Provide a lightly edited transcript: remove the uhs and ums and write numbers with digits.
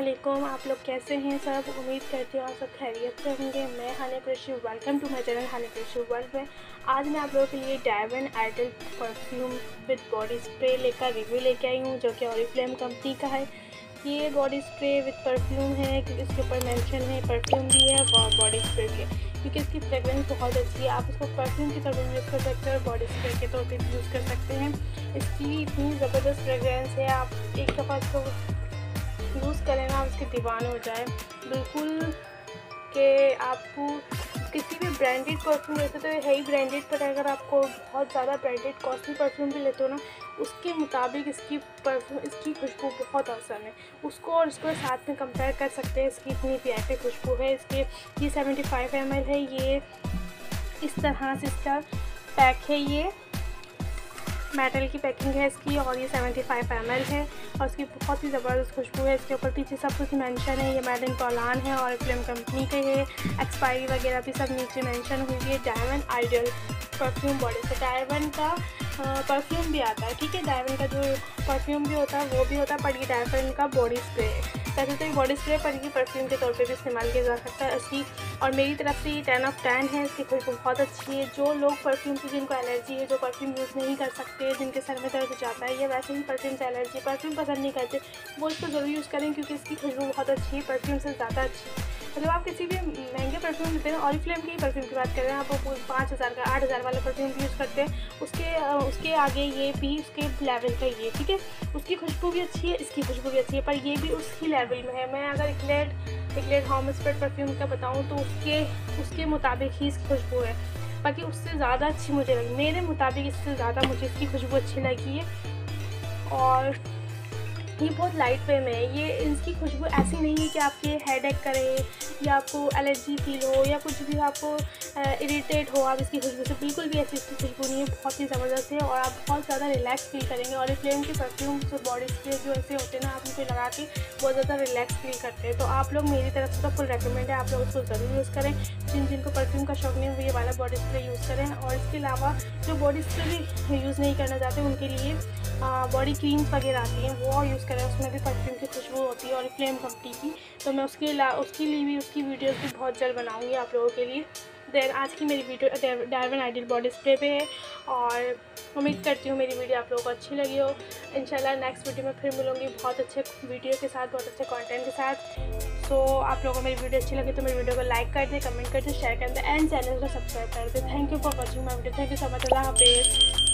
वालेकुम। आप लोग कैसे हैं सब? उम्मीद करती हूँ आप सब खैरियत से होंगे। मैं Haniya Qureshi, welcome to my channel Haniya Qureshi world में। आज मैं आप लोगों के लिए diamond idol perfume with body spray लेकर रिव्यू लेके आई हूँ, जो कि ऑरिफ्लेम कंपनी का है। ये बॉडी स्प्रे विद परफ्यूम है क्योंकि इसके ऊपर मेंशन है परफ्यूम भी है और बॉडी स्प्रे भी है, क्योंकि इसकी फ्रेगरेंस बहुत अच्छी है। आप इसको परफ्यूम के तौर पर यूज़ कर सकते हैं और बॉडी स्प्रे के तौर पर यूज़ कर सकते हैं। इसकी इतनी ज़बरदस्त फ्रेगरेंस है, आप एक दफ़ा इसको यूज़ करें ना, उसके दीवाने हो जाए बिल्कुल। कि आपको किसी भी ब्रांडेड परफ्यूम वैसे तो है ही ब्रांडेड, पर अगर आपको बहुत ज़्यादा ब्रांडेड कॉस्टली परफ्यूम भी लेते हो ना, उसके मुताबिक इसकी खुशबू बहुत आसान है। उसको और इसको साथ में कंपेयर कर सकते हैं। इसकी इतनी प्यारी खुशबू है। इसके ये 75 ml है। ये इस तरह से इसका पैक है। ये मेटल की पैकिंग है इसकी और ये 75 ml है और इसकी बहुत ही ज़बरदस्त खुशबू है। इसके ऊपर पीछे सब कुछ मेंशन है। ये मेड इन पोलैंड है और फ्लेम कंपनी के है। एक्सपायरी वगैरह भी सब नीचे मेंशन हुई है। डायमंड आइडल परफ्यूम बॉडी से डायमंड का परफ्यूम भी आता है, ठीक है। डायमंड का जो परफ्यूम भी होता है वो भी होता है, पर ये डायमंड का बॉडी स्प्रे है। वैसे तो ये बॉडी स्प्रे पर ये परफ्यूम के तौर पे भी इस्तेमाल किया जा सकता है इसकी। और मेरी तरफ से ये 10 of 10 है। इसकी खुशबू बहुत अच्छी है। जो लोग परफ्यूम से जिनको एलर्जी है, जो परफ्यूम यूज़ नहीं कर सकते, जिनके सर में दर्द हो जाता है या वैसे ही परफ्यूम से एलर्जी, परफ्यूम पसंद नहीं करते, वो इसको ज़रूर यूज़ करें क्योंकि इसकी खुशबू बहुत अच्छी है, परफ्यूम से ज़्यादा अच्छी है। मतलब आप किसी भी महंगे परफ्यूम लेते हैं, ऑरिफ्लेम के ही परफ्यूम की बात करें, आप 5000 का 8000 वाला परफ्यूम भी यूज़ करते हैं, उसके आगे ये भी उसके लेवल का ये, ठीक है। उसकी खुशबू भी अच्छी है, इसकी खुशबू भी अच्छी है, पर ये भी उसकी लेवल में है। मैं अगर इक्लेड होम स्प्रेड परफ्यूम का बताऊँ तो उसके मुताबिक ही इसकी खुशबू है। बाकी उससे ज़्यादा अच्छी मुझे लगी, मेरे मुताबिक इससे ज़्यादा मुझे इसकी खुशबू अच्छी लगी है। और ये बहुत लाइट वे में है। ये इसकी खुशबू ऐसी नहीं है कि आपके हेडेक करे या आपको एलर्जी फील हो या कुछ भी आपको इरिटेट हो आप इसकी खुशबू से, बिल्कुल भी ऐसी इसकी खुशबू नहीं है। बहुत ही ज़बरदस्त है और आप बहुत ज़्यादा रिलैक्स फील करेंगे। और फ्लेम के परफ्यूम जो बॉडी स्प्रे जो ऐसे होते हैं ना, आप उनको लगा के बहुत ज़्यादा रिलैक्स फील करते हैं। तो आप लोग, मेरी तरफ से तो फुल रेकमेंड है, आप लोग उसको ज़रूर यूज़ करें। जिनको परफ्यूम का शौक नहीं है वो ये वाला बॉडी स्प्रे यूज़ करें। और इसके अलावा जो बॉडी स्प्रे भी यूज़ नहीं करना चाहते उनके लिए बॉडी क्रीम्स वगैरह आती हैं, वो यूज़ करें। उसमें भी परफ्यूम की खुशबू होती है और फ्लेम कंपनी की। तो मैं उसके लिए भी उसकी वीडियोस भी बहुत जल्द बनाऊंगी आप लोगों के लिए। देन आज की मेरी video diamond idol body spray पे है और उम्मीद करती हूँ मेरी वीडियो आप लोगों को अच्छी लगी हो। इंशाल्लाह नेक्स्ट वीडियो में फिर मिलूँगी बहुत अच्छे वीडियो के साथ, बहुत अच्छे कंटेंट के साथ। सो आप लोगों को मेरी वीडियो अच्छी लगी तो मेरी वीडियो को लाइक कर दे, कमेंट कर दे, शेयर कर दे एंड चैनल को सब्सक्राइब कर दे। Thank you for watching my video. Thank you so much. अल्लाह हाफिज़।